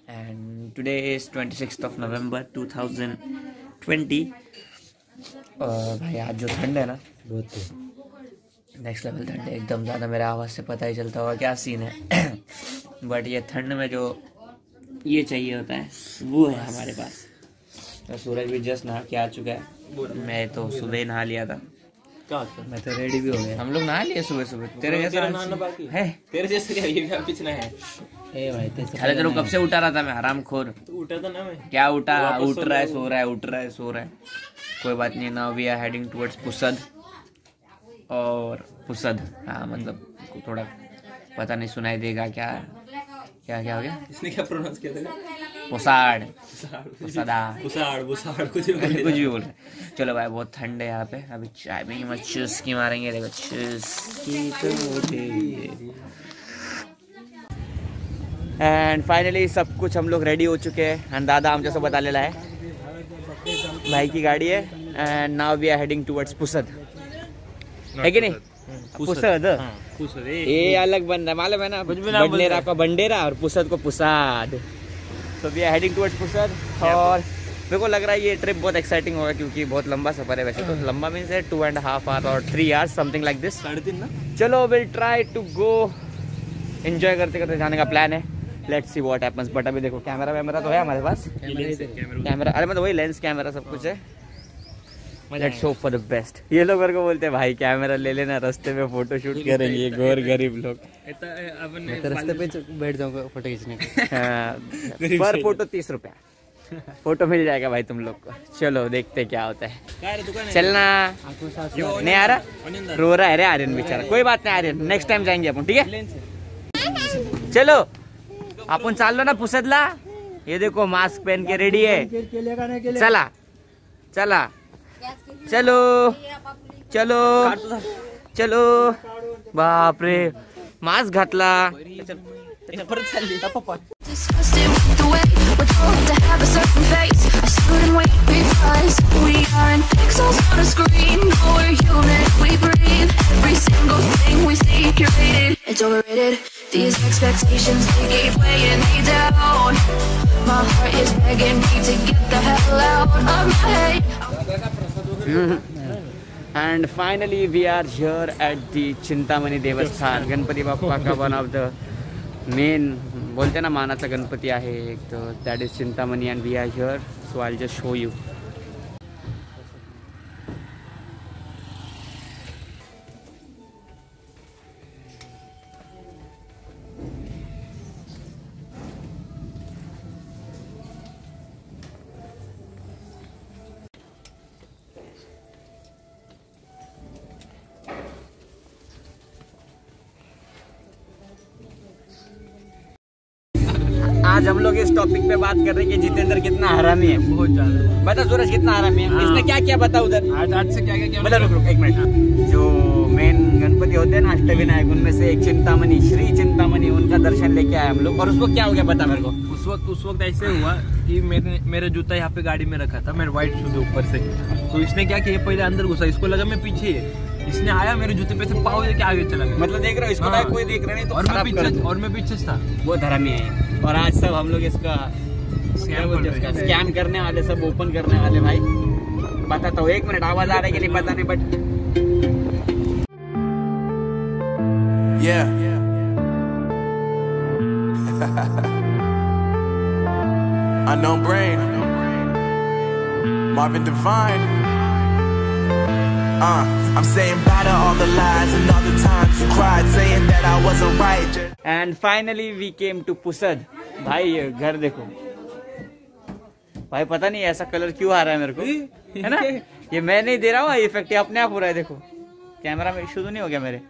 and today is 26th of November 2020 और भाई आज जो ठंड है ना बहुत नेक्स्ट लेवल ठंड है एकदम ज़्यादा। मेरे आवाज़ से पता ही चलता होगा क्या सीन है बट ये ठंड में जो ये चाहिए होता है वो है हमारे पास। तो सूरज भी जस्ट नहा के आ चुका है, मैं तो सुबह ही नहा लिया था। मैं तो रेडी भी हो गया। हम लोग नहा लिए सुबह सुबह। तेरे जैसा है? तेरे जैसे क्या ये पिछना है? अरे तेरे कब से उठा रहा था मैं, आराम खोर। तो उठा था ना मैं। क्या उठा? उठ रहा है, सो रहा है, उठ रहा है, सो रहा है। कोई बात नहीं। Now we are heading towards Pusad. और पुसद हाँ मतलब थोड़ा पता नहीं सुनाई देगा क्या क्या क्या हो गया। इसने क्या प्रोनाउंस किया था? पुसाड़ पुसदा पुसाड़ कुछ भी बोल रहे। चलो भाई बहुत ठंड है यहाँ पे। अभी चाय में मत चुस्की मारेंगे। देखो चुस्की तो एंड फाइनली सब कुछ हम लोग रेडी हो चुके हैं। एंड दादा आमच्या सोबत आलेला है, भाई की गाड़ी है। And now we are heading towards Pusad, है कि नहीं? पुसद ये अलग बंदा मालूम है ना, बंडेरा को बंडेरा और पुसद को पुसाद। तो we are heading towards Pusad. और मेरे को लग रहा है ये ट्रिप बहुत एक्साइटिंग होगा क्योंकि बहुत लंबा सफर है। वैसे तो लंबा मीन्स है 2.5 आवर्स और 3 आवर्स समथिंग लाइक दिस। 3.5 ना। चलो will try to go, enjoy करते करते जाने का प्लान है। Let's see what happens. But अभी देखो कैमरा वैमरा तो है हमारे पास। कैमरा अरे मतलब वही लेंस कैमरा सब कुछ है। Let's hope for the best. ये लोग मेरे को बोलते हैं भाई कैमरा ले लेना, रास्ते में फोटो शूट करेंगे। ये गोर गरीब लोग। रास्ते पे बैठ जाऊंगा फोटो खींचने के। पर फोटो 30 रुपया फोटो मिल जाएगा भाई तुम लोग को। चलो देखते क्या होता है। चलना नहीं आ रहा, रो रहा है रे आर्यन बेचारा। कोई बात नहीं आर्यन, नेक्स्ट टाइम जाएंगे अपन, ठीक है? चलो अपन चाललो ना पुसदला। ये देखो मास्क पहन के रेडी है। चला चला चलो चलो चलो। बाप रे मास्क घातला। These expectations, they gave way and they down. My heart is begging me to get the hell out of my head. And finally we are here at the चिंतामणी देवस्थान। गणपति बाप्पा का वन ऑफ द मेन बोलते ना मानाचा गणपति आहे एक, तो that is Chintamani and we are here. So I will just show you. आज हम लोग इस टॉपिक पे बात कर रहे हैं कि जितेंद्र कितना हरामी है। बहुत ज्यादा। बता सूरज कितना हरामी है। इसने क्या किया बता उधर। आज से क्या क्या बता। रुक एक मिनट। जो मेन गणपति होते हैं ना अष्टविनायक, उनमें से एक चिंतामणि, श्री चिंतामणि, उनका दर्शन लेके आए हम लोग। और उस वक्त क्या हो गया बता मेरे को। उस वक्त ऐसे हुआ कि मेरा जूता यहाँ पे गाड़ी में रखा था, मेरे व्हाइट शूज ऊपर से। तो इसने क्या किया, पहले अंदर घुसा, इसको लगा मैं पीछे है। इसने आया मेरे जूते पे से पाव लेके आगे चला गया। मतलब देख रहा हूँ इसको कोई देख रहा नहीं तो और मैं पीछे था। वो हरामी है। और आज सब हम लोग इसका स्कैम करने वाले, सब ओपन करने वाले। भाई बताता हूँ, 1 मिनट आवाज आ रहा है कि नहीं पता नहीं but Unknown Brain, Marvin Devine. I'm saying bye to all the lies and all the times you cried, saying that I wasn't right. And finally we came to Pusad. भाई ये घर देखो भाई, पता नहीं ऐसा कलर क्यों आ रहा है मेरे को, है ना? ये मैं नहीं दे रहा हूँ इफेक्ट, ये अपने आप हो रहा है। देखो कैमरा में शुरू नहीं हो गया मेरे।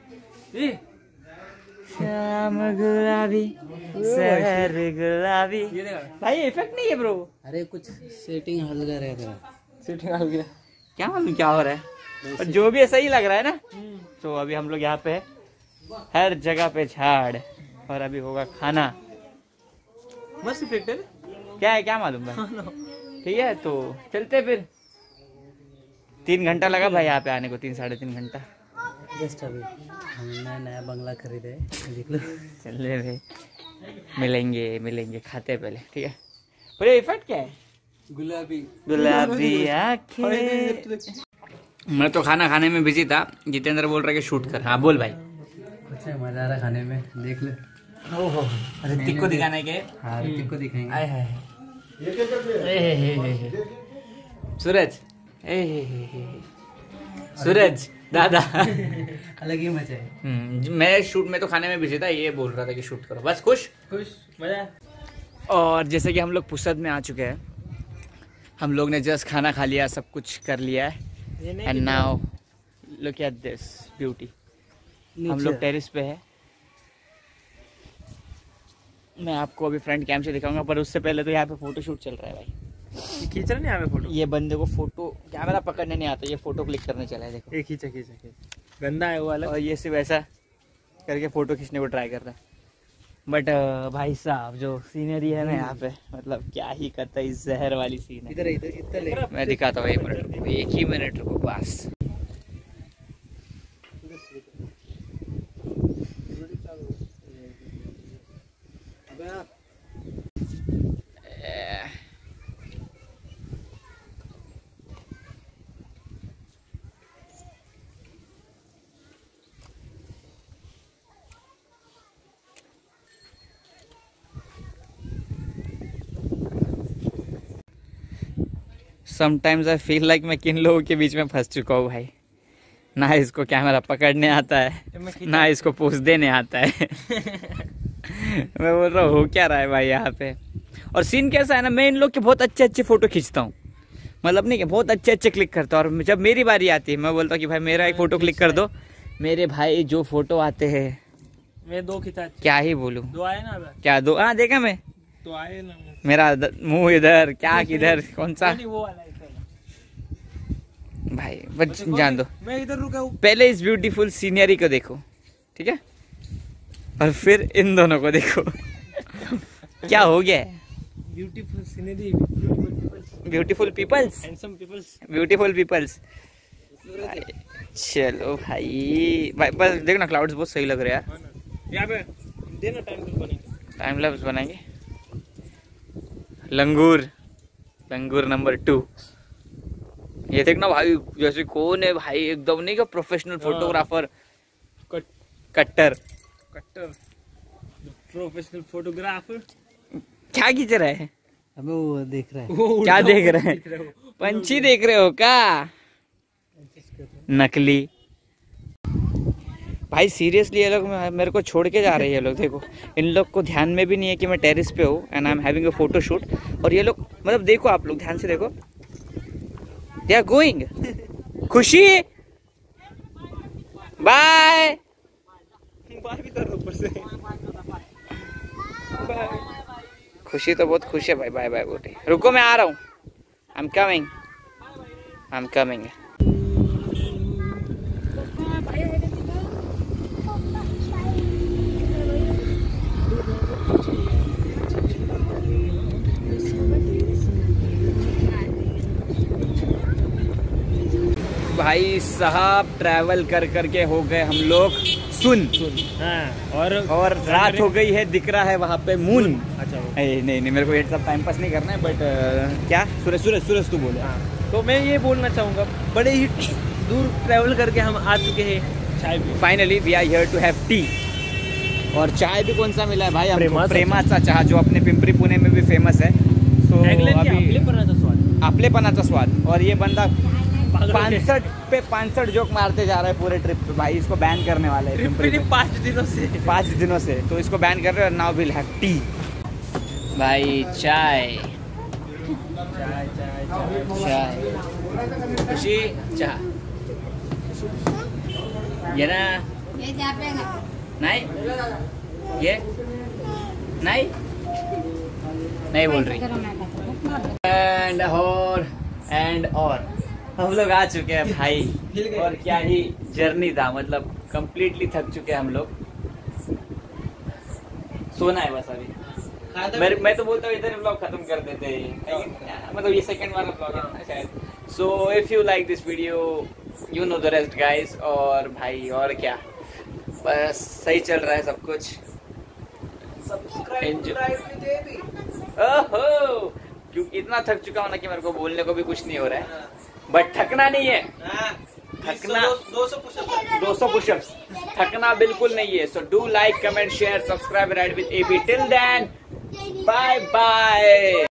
शाम गुलाबी शहर गुलाबी। भाई ये इफेक्ट नहीं है ब्रो। अरे कुछ सेटिंग हल गया है तेरा। सेटिंग हल गया क्या मालूम क्या हो रहा है, और जो भी है सही लग रहा है ना। तो अभी हम लोग यहाँ पे हर जगह पे झाड़, और अभी होगा खाना। मस्त इफेक्ट है। क्या है क्या मालूम भाई। ठीक है तो चलते फिर। 3 घंटा लगा भाई यहाँ पे आने को, 3-3.5 घंटा। जस्ट अभी हमने नया बंगला खरीदा है, देख लो। चल रहे भाई मिलेंगे खाते पहले, ठीक है। पूरे इफेक्ट क्या है? गुलाबी आँखें। मैं तो खाना खाने में बिजी था, जितेंद्र बोल रहा है कि शूट कर। हाँ बोल भाई। कुछ है, मजा आ रहा खाने में, देख ले। ओहो, ऋतिक को दिखाने के? हाँ, ऋतिक को दिखाएंगे। आए हाय, सूरज, सूरज दादा अलग ही मजा है। मैं शूट में तो खाने में बिजी था, ये बोल रहा था कि शूट करो। बस खुश मजा। और जैसे कि हम लोग पुसद में आ चुके हैं, हम लोग ने जस्ट खाना खा लिया, सब कुछ कर लिया है। And now look at this beauty. हम लोग टेरेस पे है। मैं आपको अभी फ्रंट कैम से दिखाऊंगा, पर उससे पहले तो यहाँ पे फोटो शूट चल रहा है भाई। खींच रहा नहीं हमें फोटो? ये बंदे को फोटो कैमरा पकड़ने नहीं आता, ये फोटो क्लिक करने चला है। देखो एक खींचा गंदा है वो वाला। और ये सिर्फ ऐसा करके फोटो खींचने को ट्राई कर रहा है। बट भाई साहब जो सीनरी है ना यहाँ पे, मतलब क्या ही करता है, जहर वाली सीन है। इधर मैं दिखाता हूँ, एक ही मिनट रुको बस। समटाइम्स आई फील लाइक मैं किन लोगों के बीच में फंस चुका हूँ भाई। ना इसको कैमरा पकड़ने आता है, ना इसको पोज देने आता है। मैं बोल रहा हूँ हो क्या रहा है भाई यहाँ पे। और सीन कैसा है ना, मैं इन लोग के बहुत अच्छे अच्छे फोटो खींचता हूँ, मतलब नहीं कि बहुत अच्छे अच्छे क्लिक करता हूँ। और जब मेरी बारी आती है, मैं बोलता हूँ कि भाई मेरा एक फोटो क्लिक कर दो। मेरे भाई जो फोटो आते हैं, मैं 2 खींचा। क्या ही बोलूँ, 2 आए ना? क्या 2? हाँ देखा मैं, 2 आए ना। मेरा मुंह इधर, क्या किधर, कौन सा वो वाला भाई, बस जान दो। मैं इधर रुका हूँ। पहले इस ब्यूटीफुल सीनरी को देखो, ठीक है, और फिर इन दोनों को देखो। क्या हो गया है? Beautiful scenery, beautiful peoples, handsome peoples, beautiful peoples. चलो भाई, बस देखो ना, क्लाउड्स बहुत सही लग रहे हैं यार। यहाँ पे देना टाइम लैप्स बनाएंगे। लंगूर नंबर 2। ये देखना भाई, जैसे कौन है भाई, एकदम नहीं का प्रोफेशनल फोटोग्राफर, कट्टर प्रोफेशनल फोटोग्राफर। क्या खींच रहा है? अबे वो देख रहा है। क्या देख रहे हैं? पंछी देख रहे हो क्या? नकली भाई, सीरियसली ये लोग मेरे को छोड़ के जा रहे हैं। ये लोग देखो, इन लोग को ध्यान में भी नहीं है कि मैं टेरेस पे हूँ and I am having a photo shoot. और ये लोग, मतलब देखो आप लोग ध्यान से देखो, they are going. Khushi bye bye भी कर रहा ऊपर से। खुशी तो बहुत खुश है भाई, बाय बाय बोले। रुको मैं आ रहा हूँ, आई एम कमिंग। भाई साहब ट्रैवल कर करके हो गए हम लोग सुन। हाँ, और रात हो गई है, दिख रहा है वहाँ पे मून। अच्छा नहीं मेरे को ये सब टाइम पास नहीं करना है, बट क्या सूरज तू बोले। तो मैं ये बोलना चाहूँगा, बड़े ही दूर ट्रैवल करके हम आ चुके हैं चाय भी। Finally we are here to have tea. और चाय भी कौन सा मिला है भाई हमको? प्रेमाचा चाय, जो अपने पिंपरी पुणे में भी फेमस है। सो आपलेपनाचा स्वाद। और ये बंदा 65 जोक मारते जा रहा है पूरे ट्रिप पे भाई। इसको बैन करने वाले हैं 5 दिनों से, तो इसको बैन कर रहे हैं। नाउ विल हैव टी भाई। चाय खुशी चाय ये ना, नहीं ये नहीं बोल रही। एंड और हम लोग आ चुके हैं भाई। और क्या ही जर्नी था, मतलब कंप्लीटली थक चुके हैं हम लोग। सोना है बस अभी। मैं तो बोलता हूँ इधर व्लॉग खत्म कर देते हैं, मतलब ये सेकंड वाला व्लॉग है ना शायद। So if you like this video, you know the rest guys. और भाई और क्या, बस सही चल रहा है सब कुछ। ओहो, क्योंकि इतना थक चुका हूं ना कि मेरे को बोलने को भी कुछ नहीं हो रहा है, बट थकना नहीं है, थकना 200 पुशअप्स, थकना बिल्कुल नहीं है। So do like, comment, share, subscribe, ride with AB. Till then, bye bye.